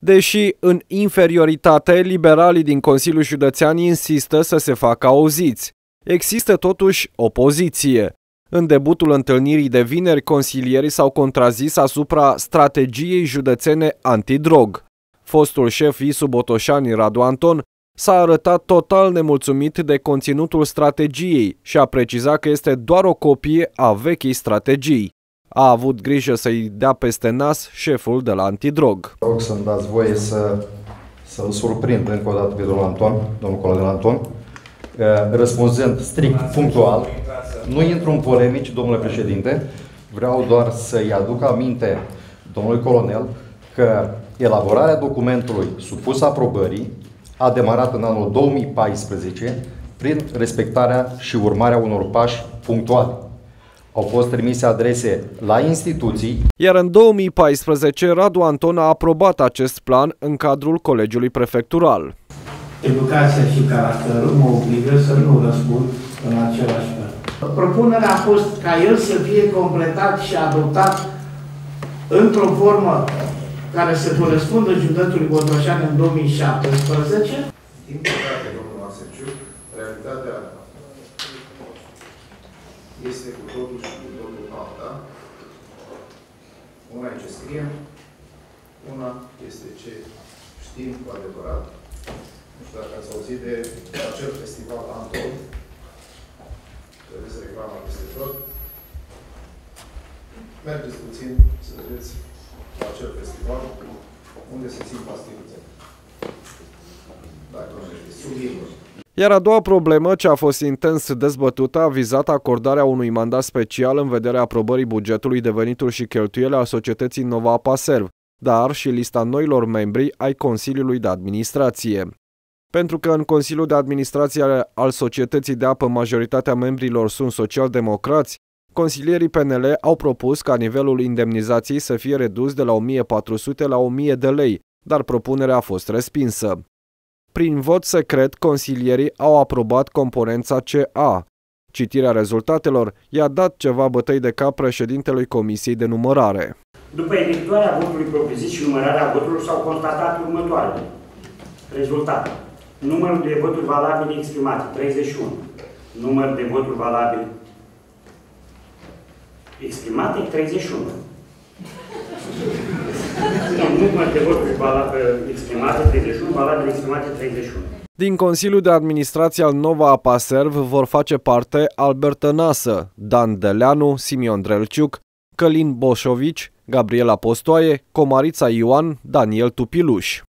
Deși în inferioritate, liberalii din Consiliul Județean insistă să se facă auziți. Există totuși opoziție. În debutul întâlnirii de vineri, consilierii s-au contrazis asupra strategiei județene antidrog. Fostul șef Isu Botoșani, Radu Anton, s-a arătat total nemulțumit de conținutul strategiei și a precizat că este doar o copie a vechii strategii. A avut grijă să-i dea peste nas șeful de la antidrog. Rog să-mi dați voie să-l surprind încă o dată pe domnul colonel Anton, răspunzând strict, punctual. Nu intru în polemici, domnule președinte, vreau doar să-i aduc aminte domnului colonel că elaborarea documentului supus aprobării a demarat în anul 2014 prin respectarea și urmarea unor pași punctuali. Au fost trimise adrese la instituții. Iar în 2014, Radu Anton a aprobat acest plan în cadrul Colegiului Prefectural. Educația și caracterul mă obligă să nu răspund în același fel. Propunerea a fost ca el să fie completat și adoptat într-o formă care să corespundă județului Botoșani în 2017. Din păcate, domnul Maseciu, realitatea este cu totul și cu totul alta. Una e ce scriem, una este ce știm cu adevărat. Nu știu dacă ați auzit de acel festival Antol, vedeți reclama peste tot. Mergeți puțin să vedeți la acel festival unde se țin pastiluțe. Dacă nu știți, sub limbă. Iar a doua problemă, ce a fost intens dezbătută, a vizat acordarea unui mandat special în vederea aprobării bugetului de venituri și cheltuieli al societății Nova Apa Serv, dar și lista noilor membri ai Consiliului de Administrație. Pentru că în Consiliul de Administrație al societății de apă majoritatea membrilor sunt social-democrați, consilierii PNL au propus ca nivelul indemnizației să fie redus de la 1400 la 1000 de lei, dar propunerea a fost respinsă. Prin vot secret, consilierii au aprobat componența CA. Citirea rezultatelor i-a dat ceva bătăi de cap președintelui Comisiei de Numărare. După efectuarea votului propriu-zis și numărarea voturilor s-au constatat următoarele rezultate. Numărul de voturi valabile exprimate, 31. Număr de voturi valabile exprimate, 31. Număr de voturi exprimate, 31. Valabile exprimate, 31. Din Consiliul de Administrație al Nova Apa Serv vor face parte Albert Tănasă, Dan Deleanu, Simion Drelciuc, Călin Boșovici, Gabriela Postoaie, Comarița Ioan, Daniel Tupiluș.